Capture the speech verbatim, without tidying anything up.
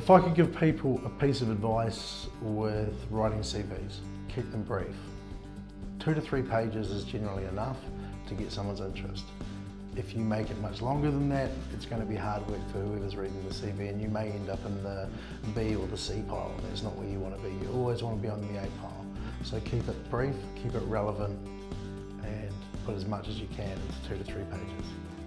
If I could give people a piece of advice with writing C Vs, keep them brief. Two to three pages is generally enough to get someone's interest. If you make it much longer than that, it's going to be hard work for whoever's reading the C V, and you may end up in the B or the C pile, and that's not where you want to be. You always want to be on the A pile. So keep it brief, keep it relevant, and put as much as you can into two to three pages.